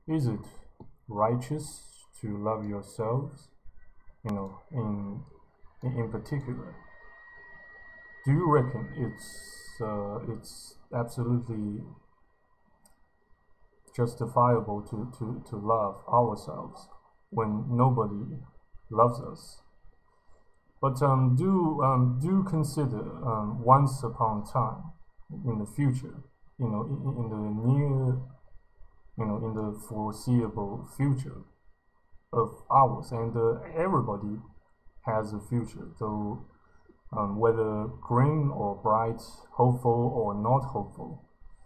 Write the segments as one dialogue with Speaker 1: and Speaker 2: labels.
Speaker 1: Is it righteous to love yourselves? In particular, do you reckon it's absolutely justifiable to love ourselves when nobody loves us? But do consider once upon a time in the future, in the near, in the foreseeable future of ours, and everybody has a future, though whether grim or bright, hopeful or not hopeful,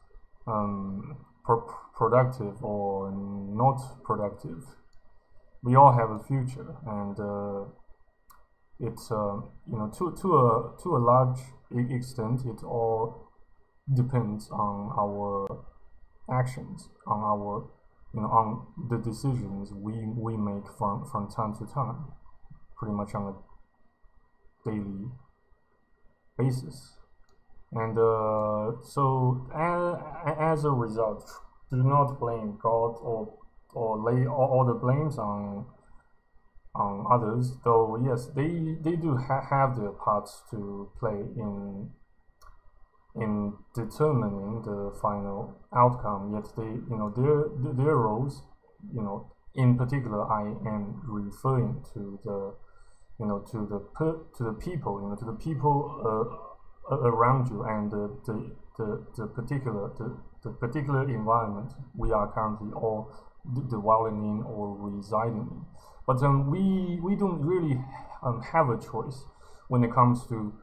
Speaker 1: productive or not productive, we all have a future, and it's to a large extent, it all depends on our actions, on our on the decisions we make from time to time, pretty much on a daily basis. And so as a result, do not blame God or lay all the blames on others, though yes, they do have their parts to play in determining the final outcome. Yet their roles, in particular, I am referring to the to the people, to the people around you, and the particular environment we are currently all dwelling in or residing in. But we don't really have a choice when it comes to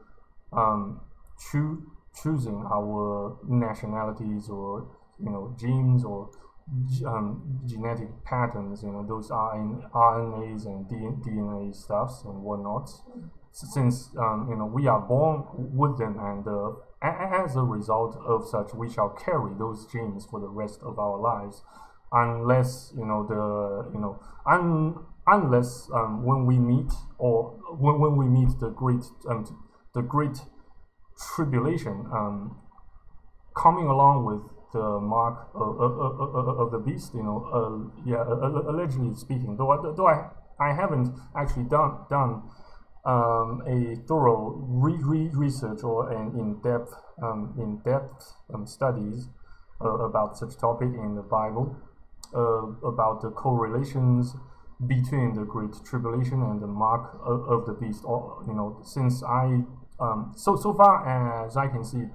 Speaker 1: choosing our nationalities or genes or genetic patterns. Those are in RNAs and DNA stuffs and whatnot. Since we are born with them, and as a result of such, we shall carry those genes for the rest of our lives, unless unless when we meet the great tribulation coming along with the mark of the beast, allegedly speaking, though I haven't actually done a thorough research or an in-depth studies about such topic in the Bible, about the correlations between the Great Tribulation and the mark of the beast. Or since I so far as I can see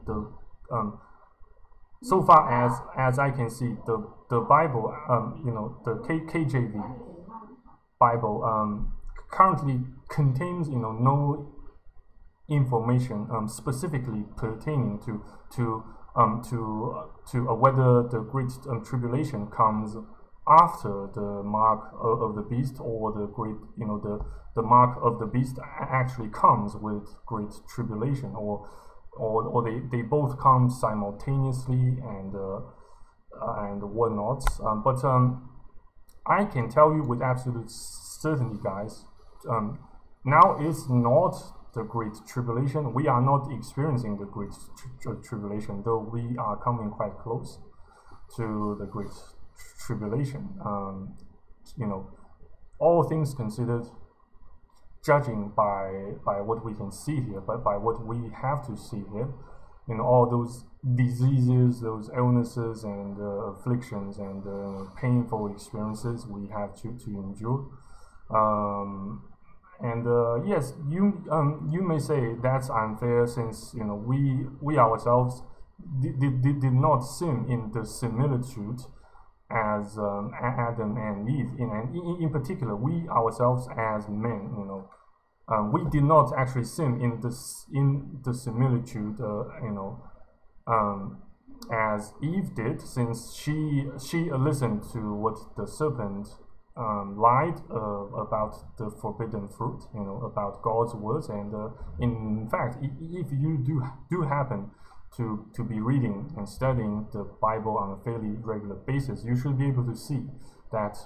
Speaker 1: the Bible, the KJV Bible currently contains no information specifically pertaining to whether the Great Tribulation comes after the mark of the beast, or the great the mark of the beast actually comes with Great Tribulation, or they both come simultaneously, and whatnot. But I can tell you with absolute certainty, guys, now it's not the Great Tribulation. We are not experiencing the Great Tribulation, though we are coming quite close to the Great Tribulation. All things considered, judging by what we can see here, but by what we have to see here, all those diseases, those illnesses and afflictions and painful experiences we have to endure. Yes, you may say that's unfair, since we ourselves did not sin in the similitude as Adam and Eve. In particular, we ourselves as men, we did not actually sin in the similitude, as Eve did, since she listened to what the serpent lied about the forbidden fruit, about God's words. And in fact, if you do happen to be reading and studying the Bible on a fairly regular basis, you should be able to see that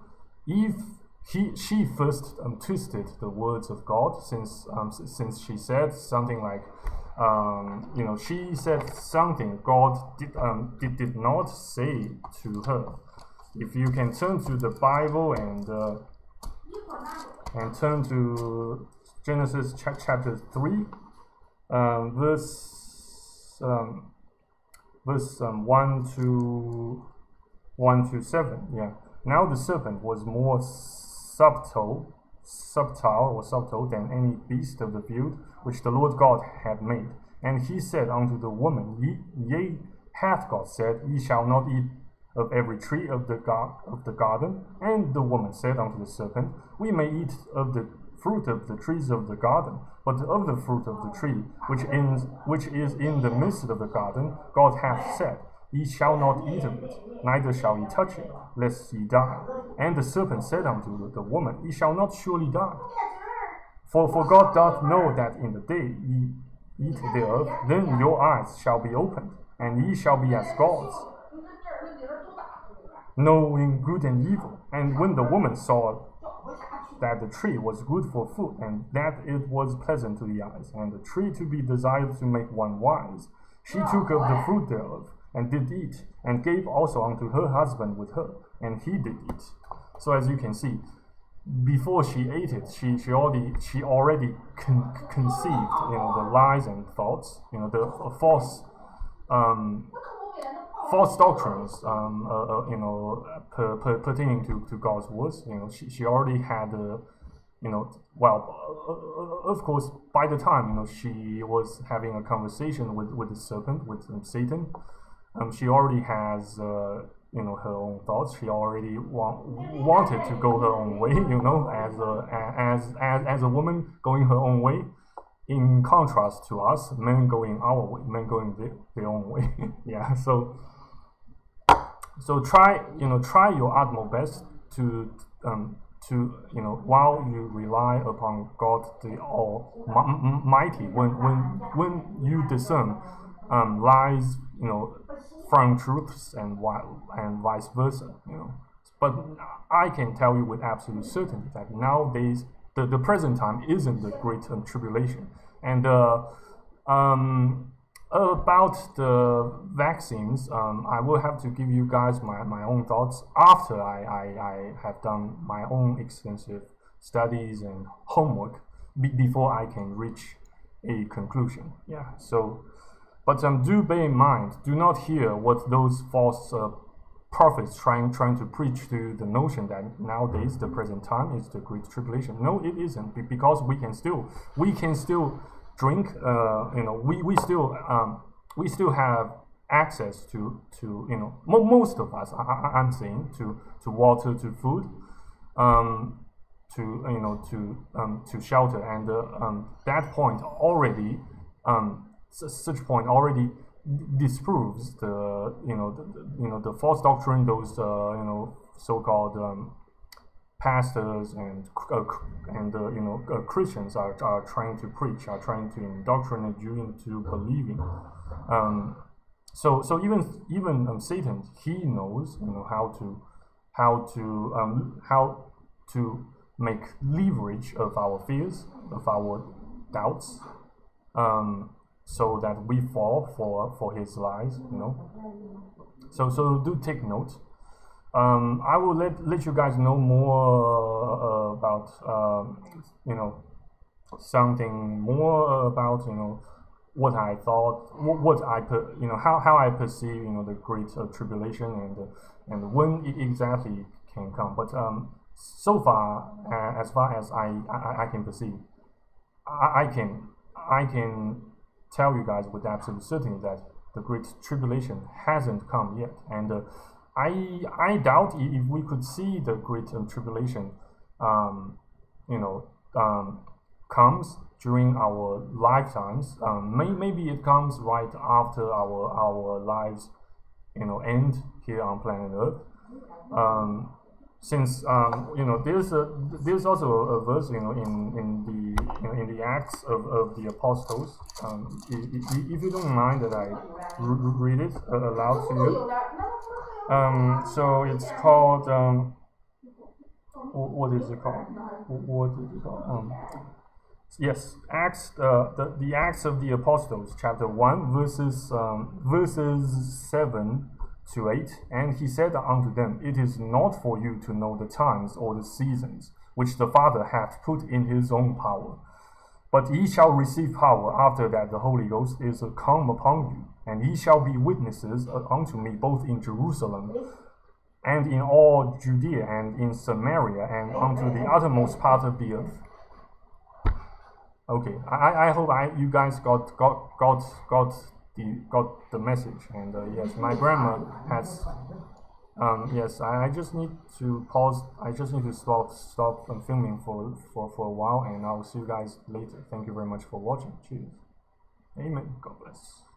Speaker 1: she first twisted the words of God, since she said something like, she said something God did not say to her. if you can turn to the Bible and turn to Genesis chapter 3, verse 1 to 7. Yeah. Now the serpent was more subtle than any beast of the field which the Lord God had made. And he said unto the woman, Yea, hath God said, Ye shall not eat of every tree of the garden? And the woman said unto the serpent, We may eat of the fruit of the trees of the garden, but of the fruit of the tree which is in the midst of the garden, God hath said, Ye shall not eat of it, neither shall ye touch it, lest ye die. And the serpent said unto the woman, Ye shall not surely die. For God doth know that in the day ye eat thereof, then your eyes shall be opened, and ye shall be as gods, knowing good and evil. And when the woman saw that the tree was good for food, and that it was pleasant to the eyes, and the tree to be desired to make one wise, she took of the fruit thereof, and did eat, and gave also unto her husband with her, and he did eat. So as you can see, before she ate it, she already conceived, the lies and thoughts, the false doctrines, pertaining to God's words. She already had, of course, by the time she was having a conversation with the serpent, with Satan, she already has her own thoughts. She already wanted to go her own way, as a woman going her own way. In contrast to us, men going our way, men going their own way. Yeah. So try your utmost best to while you rely upon God the Almighty, when you discern lies, from truths, and vice versa, But I can tell you with absolute certainty that nowadays the present time isn't the great tribulation. And about the vaccines, I will have to give you guys my own thoughts after I have done my own extensive studies and homework before I can reach a conclusion. Yeah. So, but do bear in mind, do not hear what those false prophets trying to preach to the notion that nowadays the present time is the great tribulation. No, it isn't, because we can still drink. We still have access to most of us. I'm saying to water, to food, to shelter, and that point already such point already disproves the false doctrine those so-called pastors and Christians are trying to preach, are trying to indoctrinate you into believing. So even Satan, he knows how to make leverage of our fears, of our doubts, so that we fall for his lies. So do take note. I will let you guys know more about something more about what I thought, what I how I perceive the great tribulation and when it exactly can come. But so far, as far as I can perceive, I can tell you guys with absolute certainty that the great tribulation hasn't come yet, and I doubt if we could see the great tribulation, comes during our lifetimes. Maybe it comes right after our lives, end here on planet Earth. Since there's also a verse in the Acts of the Apostles. If you don't mind that I read it aloud to you. So it's called what is it called? What is it called? Yes, Acts, the Acts of the Apostles, chapter 1, verses 7 to 8. And he said unto them, It is not for you to know the times or the seasons which the Father hath put in his own power. But ye shall receive power after that the Holy Ghost is come upon you, and ye shall be witnesses unto me both in Jerusalem and in all Judea and in Samaria and unto the uttermost part of the earth. Okay, I hope you guys got the message. And yes, my grandma has. Yes, I just need to pause. I just need to stop filming for a while, and I'll see you guys later. Thank you very much for watching. Cheers. Amen. God bless.